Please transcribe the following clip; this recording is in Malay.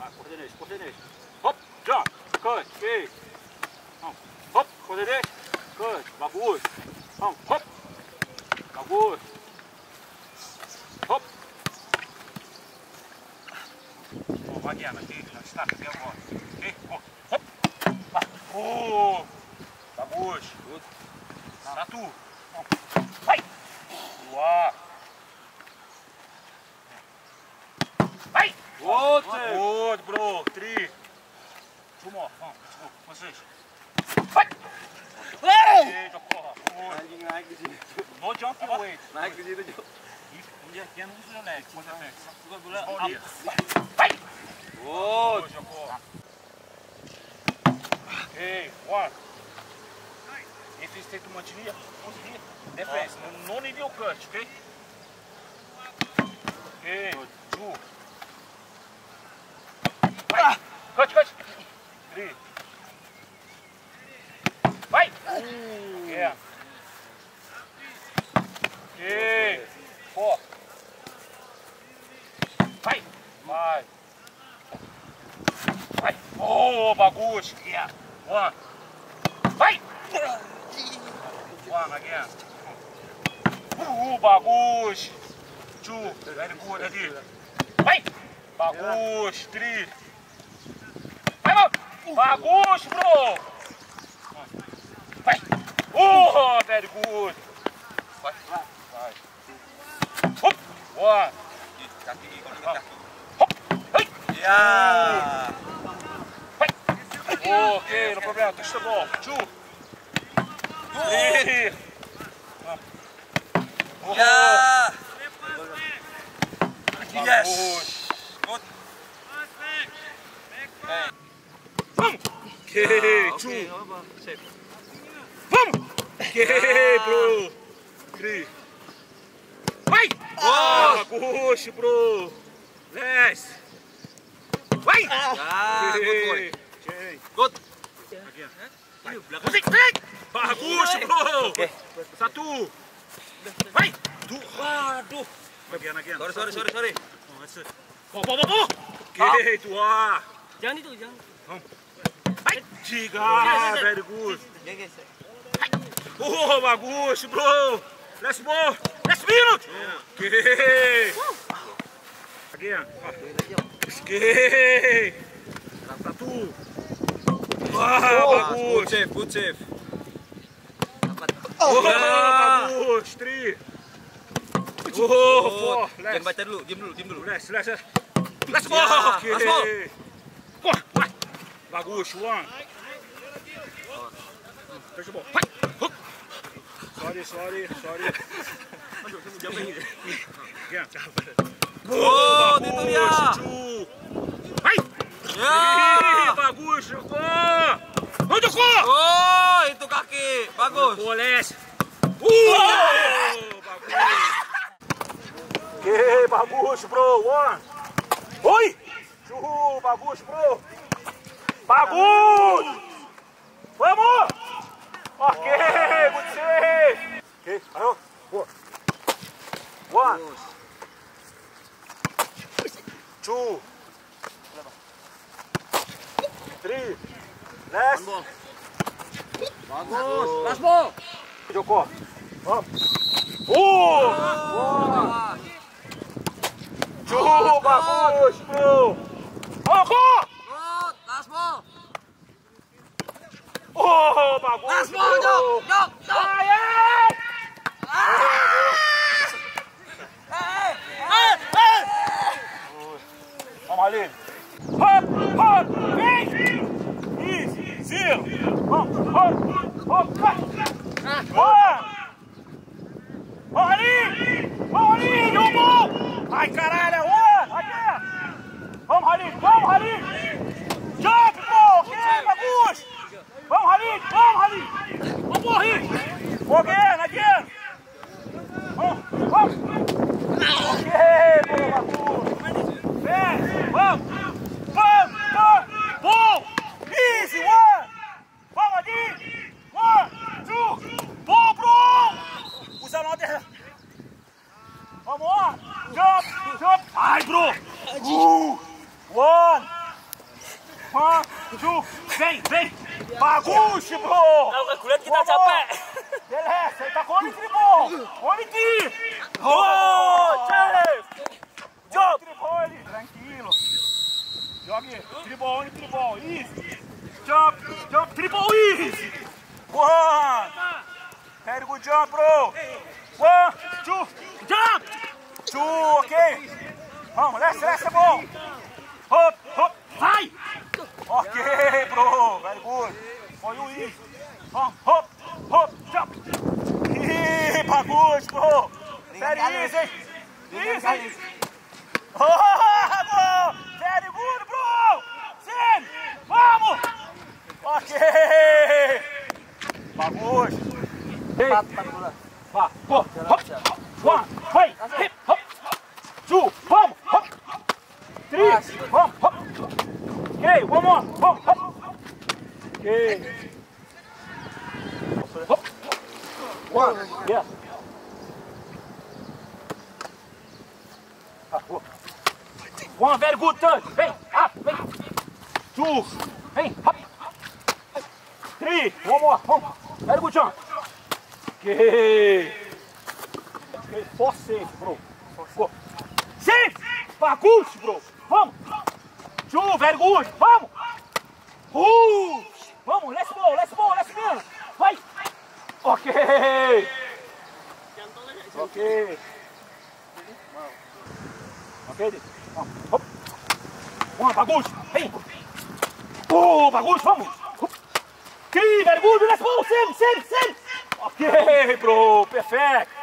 Coordenate. Hop, jump. Cut. Okay. Hop, coordenate. Cut. Bagus. Hop. Bagus. Hop. Oh, bagian nanti. Start dia mau. Okay, go. Hop. Oh. Bagus. Good. Satu. Hai. Dua. Hai. Good, bro. 3. Two more. Let's go. What's this? Hai. Hey, Joko. Naik di sini. No jumping weight. Naik di situ, Jok. Dia yang sudah naik. Bukan bola. Hai. Good. Joko. Okay, 1. If you stay too much here, defense. No need your cut, okay? Okay, 2. Fight. Cut. 3. Fight. Yeah. Okay. 4. Fight. 5. Fight. Oh, bagus. Yeah. 1. Fight. 1 again. Bagus. 2. Very good, Adil. Fight. Bagus. 3. Time out. Bagus, bro. Fight. Oh, very good. 5. Hop. 1. Kaki. Hop. Hey. Ya. Fight. Okay, no problem. Touch the ball. 2. 3. Ya. Yes. Good. Hey. Okay, 2. Boom. Okay, bro. 3. Fight. Bagus, bro. Last. Fight. Good boy. Okay. Good. Again. Musik. Bagus, bro. 1. Fight. 2. Aduh. Again. Sorry. Oh, that's it. Bo. Okay, 2. Jangan itu, jangan. Fight. 3. Very good. Oh, bagus, bro. Last ball. Last minute. Okay. Again. Okay. 1. Bagus. Good save. Oh, bagus. 3. Oh, 4. Jangan baca dulu, diam dulu. Last ball. Okay. Last ball. Bagus. 1. Touch the ball. Fight. Hook. Sorry. Again. Oh, itu dia. 2. Fight. Ya. Bagus, Joko. Oh, Joko. Oh, itu kaki. Bagus. Boles. Bagus. Okay, bagus, bro. 1. Oi. 2. Bagus, bro. Bagus. Vamos. Okay, good save. Okay, ayo. 4. 1. 2. 3. Last. Bagus. Last ball. Joko. Oh. 1. 2. Bagus, bro. Joko. Good. Last ball. Oh, bagus. Last ball, Jok. Ayo. Kom Halil. Hop. Easy. Hop. Cut. 1. Halil, Jomo. Ai, caralho, 1. Again. Vamos, Halil. Jump, bro. Okay, bagus. Vamos, Halil. Vamos, Halil. Again. Hop. Okay, bro, bagus. Vamos. Ball. Easy, 1. Vamos, Halil. 1, 2. Ball, bro. Usa na outra. Vamos, jump. Ai, bro. 1. 1, 2, vem! Bagunça, bro! Tahu ke kulit kita capek. Beleza, ele tá com o tribol! Olha aqui! Oh, chefe! Joga! Tribol ali, tranquilo! Joga, tribol, isso! Jump, tribol, isso! 1! Very good jump, bro! 1, 2, jump! 2, ok! Vamos, let's ball! Hop, vai! Ok, bro! Very good! For you, easy! Vamos, hop, jump! Ih, bagunça, bro! Very easy! Easy! Oh, bro! Very good, bro! Sim! Vamos! Ok! Bagunça! Vai, hop! 1, vai! Hip, hop! 2, vamos! Hop! 3, vamos! Hop! Ok, one more! Vamos! Hop! Ok! Hop! 1, yeah! Hop! 1, very good turn! Vem! Up! Vem! 2, vem! Hop! 3, one more! Vamos! Very good jump! Ok! Ok, for safe, bro! Go! Safe! Bagunça, bro! Vamos! 2, very good! Vamos! Vamos! Let's go! Vai! Ok! Ok! Ok, vamos! Hop! 1, bagunça! Vem! Bagunça! Vamos! 3, very good! Let's go! Same! Ok, bro! Perfect!